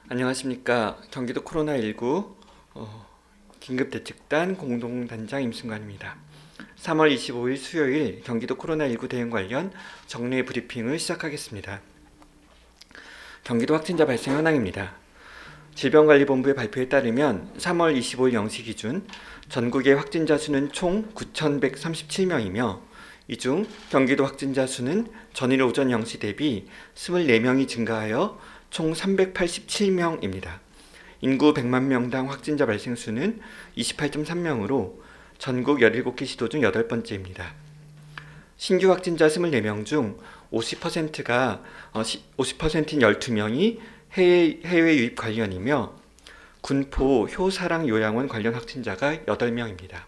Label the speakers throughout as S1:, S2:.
S1: 안녕하십니까. 경기도 코로나19 긴급대책단 공동단장 임승관입니다. 3월 25일 수요일 경기도 코로나19 대응 관련 정례 브리핑을 시작하겠습니다. 경기도 확진자 발생 현황입니다. 질병관리본부의 발표에 따르면 3월 25일 0시 기준 전국의 확진자 수는 총 9,137명이며 이 중 경기도 확진자 수는 전일 오전 0시 대비 24명이 증가하여 총 387명입니다. 인구 100만 명당 확진자 발생 수는 28.3명으로 전국 17개 시도 중 8번째입니다. 신규 확진자 24명 중 50%가 50%인 12명이 해외 유입 관련이며 군포 효사랑 요양원 관련 확진자가 8명입니다.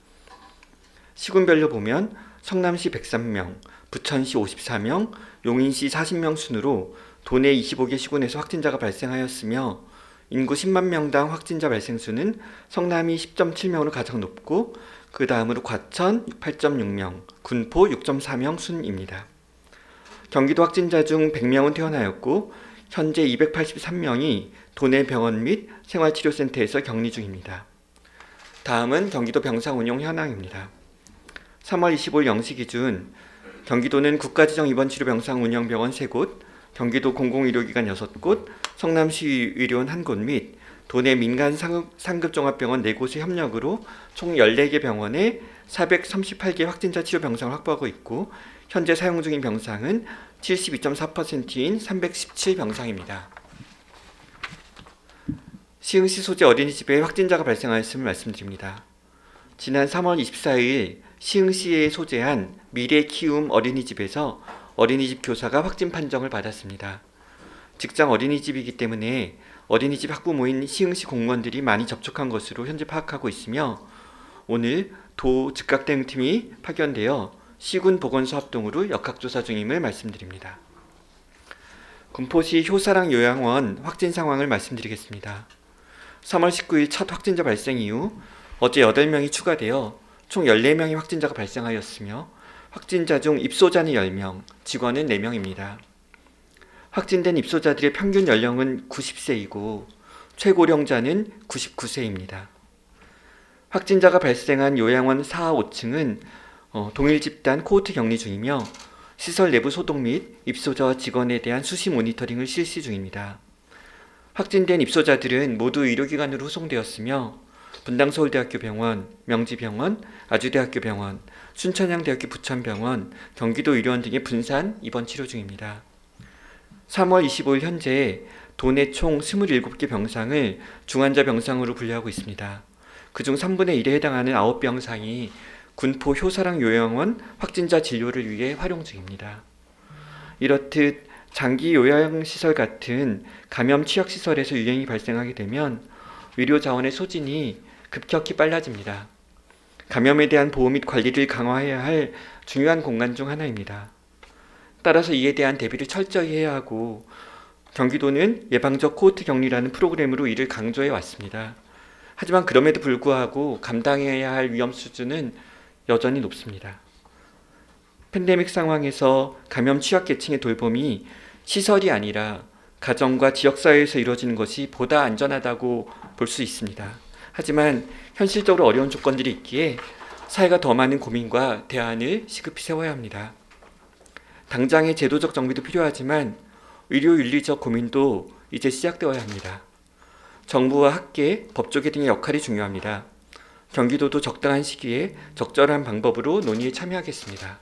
S1: 시군별로 보면 성남시 103명, 부천시 54명, 용인시 40명 순으로 도내 25개 시군에서 확진자가 발생하였으며 인구 10만 명당 확진자 발생 수는 성남이 10.7명으로 가장 높고 그 다음으로 과천 8.6명, 군포 6.4명 순입니다. 경기도 확진자 중 100명은 퇴원하였고 현재 283명이 도내 병원 및 생활치료센터에서 격리 중입니다. 다음은 경기도 병상 운용 현황입니다. 3월 25일 0시 기준 경기도는 국가지정 입원치료병상 운영병원 3곳, 경기도 공공의료기관 6곳, 성남시 의료원 1곳 및 도내 민간 상급종합병원 4곳의 협력으로 총 14개 병원에 438개 확진자 치료 병상을 확보하고 있고 현재 사용 중인 병상은 72.4%인 317병상입니다. 시흥시 소재 어린이집에 확진자가 발생하였음을 말씀드립니다. 지난 3월 24일 시흥시에 소재한 미래키움 어린이집에서 어린이집 교사가 확진 판정을 받았습니다. 직장 어린이집이기 때문에 어린이집 학부모인 시흥시 공무원들이 많이 접촉한 것으로 현재 파악하고 있으며 오늘 도 즉각대응팀이 파견되어 시군 보건소 합동으로 역학조사 중임을 말씀드립니다. 군포시 효사랑 요양원 확진 상황을 말씀드리겠습니다. 3월 19일 첫 확진자 발생 이후 어제 8명이 추가되어 총 14명의 확진자가 발생하였으며 확진자 중 입소자는 10명, 직원은 4명입니다. 확진된 입소자들의 평균 연령은 90세이고 최고령자는 99세입니다. 확진자가 발생한 요양원 4, 5층은 동일 집단 코호트 격리 중이며 시설 내부 소독 및 입소자와 직원에 대한 수시 모니터링을 실시 중입니다. 확진된 입소자들은 모두 의료기관으로 후송되었으며 분당서울대학교 병원, 명지병원, 아주대학교 병원, 순천향대학교 부천병원, 경기도 의료원 등의 분산 입원 치료 중입니다. 3월 25일 현재 도내 총 27개 병상을 중환자 병상으로 분류하고 있습니다. 그중 3분의 1에 해당하는 9병상이 군포 효사랑 요양원 확진자 진료를 위해 활용 중입니다. 이렇듯 장기 요양시설 같은 감염 취약시설에서 유행이 발생하게 되면 의료 자원의 소진이 급격히 빨라집니다. 감염에 대한 보호 및 관리를 강화해야 할 중요한 공간 중 하나입니다. 따라서 이에 대한 대비를 철저히 해야 하고 경기도는 예방적 코호트 격리라는 프로그램으로 이를 강조해 왔습니다. 하지만 그럼에도 불구하고 감당해야 할 위험 수준은 여전히 높습니다. 팬데믹 상황에서 감염 취약계층의 돌봄이 시설이 아니라 가정과 지역사회에서 이루어지는 것이 보다 안전하다고 볼 수 있습니다. 하지만 현실적으로 어려운 조건들이 있기에 사회가 더 많은 고민과 대안을 시급히 세워야 합니다. 당장의 제도적 정비도 필요하지만 의료윤리적 고민도 이제 시작되어야 합니다. 정부와 학계, 법조계 등의 역할이 중요합니다. 경기도도 적당한 시기에 적절한 방법으로 논의에 참여하겠습니다.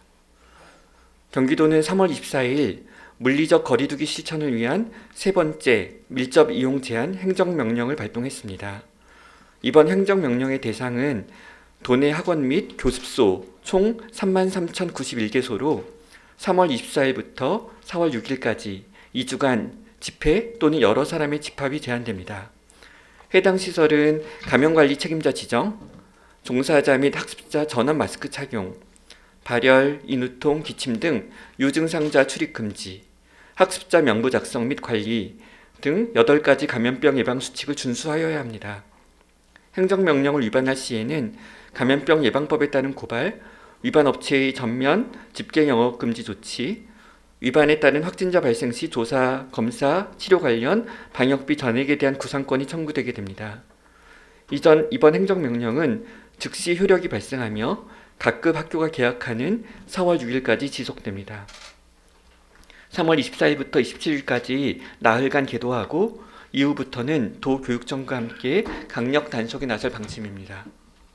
S1: 경기도는 3월 24일 물리적 거리두기 실천을 위한 세 번째 밀접 이용 제한 행정명령을 발동했습니다. 이번 행정명령의 대상은 도내 학원 및 교습소 총 33,091개소로 3월 24일부터 4월 6일까지 2주간 집회 또는 여러 사람의 집합이 제한됩니다. 해당 시설은 감염관리 책임자 지정, 종사자 및 학습자 전원 마스크 착용, 발열, 인후통, 기침 등 유증상자 출입 금지, 학습자 명부 작성 및 관리 등 8가지 감염병 예방 수칙을 준수하여야 합니다. 행정명령을 위반할 시에는 감염병 예방법에 따른 고발, 위반 업체의 전면 집계 영업 금지 조치, 위반에 따른 확진자 발생 시 조사, 검사, 치료 관련 방역비 전액에 대한 구상권이 청구되게 됩니다. 이번 행정명령은 즉시 효력이 발생하며 각급 학교가 개학하는 4월 6일까지 지속됩니다. 3월 24일부터 27일까지 나흘간 계도하고 이후부터는 도교육청과 함께 강력 단속에 나설 방침입니다.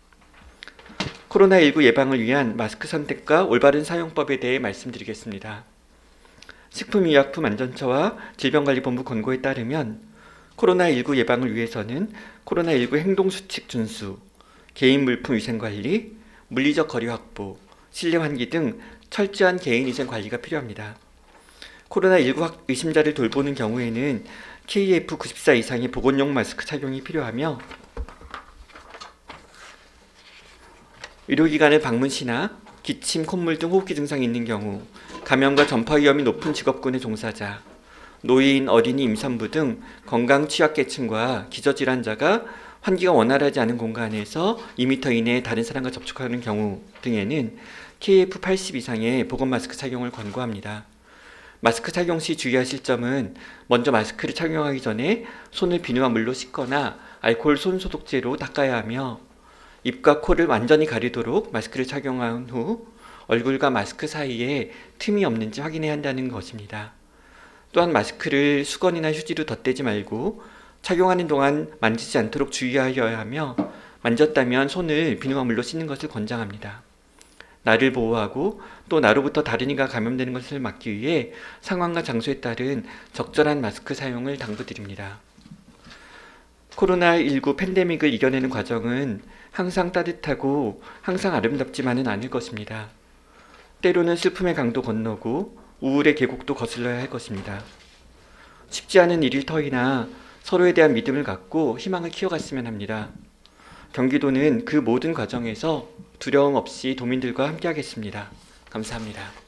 S1: 코로나19 예방을 위한 마스크 선택과 올바른 사용법에 대해 말씀드리겠습니다. 식품의약품안전처와 질병관리본부 권고에 따르면 코로나19 예방을 위해서는 코로나19 행동수칙 준수, 개인 물품 위생관리, 물리적 거리 확보, 실내 환기 등 철저한 개인위생 관리가 필요합니다. 코로나19 의심자를 돌보는 경우에는 KF94 이상의 보건용 마스크 착용이 필요하며 의료기관을 방문 시나 기침, 콧물 등 호흡기 증상이 있는 경우, 감염과 전파 위험이 높은 직업군의 종사자, 노인, 어린이, 임산부 등 건강 취약계층과 기저질환자가 환기가 원활하지 않은 공간에서 2m 이내에 다른 사람과 접촉하는 경우 등에는 KF80 이상의 보건 마스크 착용을 권고합니다. 마스크 착용 시 주의하실 점은 먼저 마스크를 착용하기 전에 손을 비누와 물로 씻거나 알코올 손소독제로 닦아야 하며 입과 코를 완전히 가리도록 마스크를 착용한 후 얼굴과 마스크 사이에 틈이 없는지 확인해야 한다는 것입니다. 또한 마스크를 수건이나 휴지로 덧대지 말고 착용하는 동안 만지지 않도록 주의하여야 하며 만졌다면 손을 비누와 물로 씻는 것을 권장합니다. 나를 보호하고 또 나로부터 다른 이가 감염되는 것을 막기 위해 상황과 장소에 따른 적절한 마스크 사용을 당부드립니다. 코로나19 팬데믹을 이겨내는 과정은 항상 따뜻하고 항상 아름답지만은 않을 것입니다. 때로는 슬픔의 강도 건너고 우울의 계곡도 거슬러야 할 것입니다. 쉽지 않은 일일 터이나 서로에 대한 믿음을 갖고 희망을 키워갔으면 합니다. 경기도는 그 모든 과정에서 두려움 없이 도민들과 함께하겠습니다. 감사합니다.